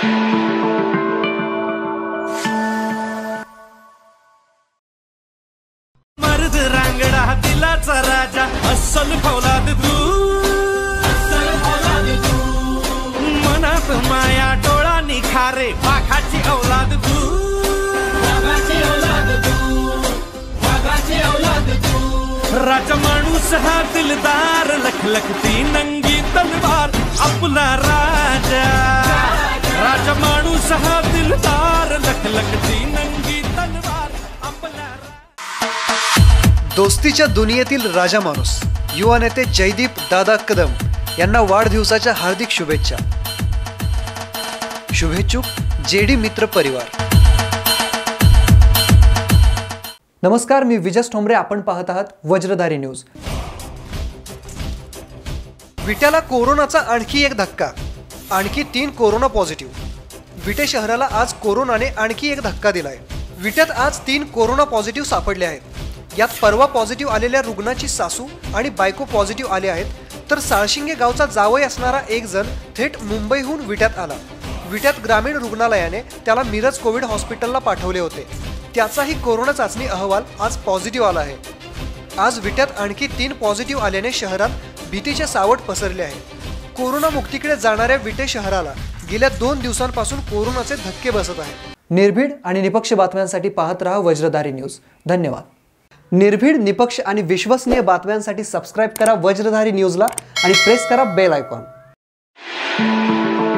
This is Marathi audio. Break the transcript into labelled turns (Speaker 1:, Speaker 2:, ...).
Speaker 1: मर्द रांगडा दिलाचा राजा अस्सल फौलाद तू, मनात माया डोळा निखारे वाघाची औलाद तू, राजा माणूस हा दिलदार लखलखती नंगी तलवार आपला राजा, राजा माणूस हा दिलदार लखलखती नंगी तलवार आपला।
Speaker 2: दोस्तीच्या दुनियेतील राजा माणूस युवा नेते जयदीप दादा कदम यांना वाढदिवसाच्या हार्दिक शुभेच्छा। शुभेच्छुक जेडी मित्र परिवार।
Speaker 3: नमस्कार, मी विजय ठोंबरे, आपण पाहत आहात वज्रधारी न्यूज।
Speaker 2: विट्याला कोरोनाचा आणखी एक धक्का, आणखी 3 कोरोना पॉझिटिव्ह। विटे शहराला आज कोरोनाने आणखी एक धक्का दिलाय। विट्यात आज 3 कोरोना पॉझिटिव्ह सापडले आहेत। यात परवा पॉझिटिव्ह आलेल्या रुग्णाची सासू आणि बायको पॉझिटिव्ह आले आहेत, तर साळशिंगे गावचा जावई असणारा एक जण थेट मुंबईहून विट्यात आला। विट्यात ग्रामीण रुग्णालयाने त्याला मिरज कोविड हॉस्पिटलला पाठवले होते, त्याचाही कोरोना चाचणी अहवाल आज पॉझिटिव्ह आला आहे। आज विट्यात आणखी 3 पॉझिटिव्ह आल्याने शहरात भीतीचे सावट पसरले आहे। कोरोना मुक्तीकडे जाणाऱ्या विटे शहराला गेल्या 2 दिवसांपासून कोरोनाचे धक्के बसत आहेत।
Speaker 3: निर्भीड आणि निपक्ष बातम्यांसाठी पाहत रहा वज्रधारी न्यूज। धन्यवाद। निर्भीड, निपक्ष आणि विश्वसनीय बातम्यांसाठी सबस्क्राइब करा वज्रधारी न्यूजला आणि प्रेस करा बेल आयकॉन।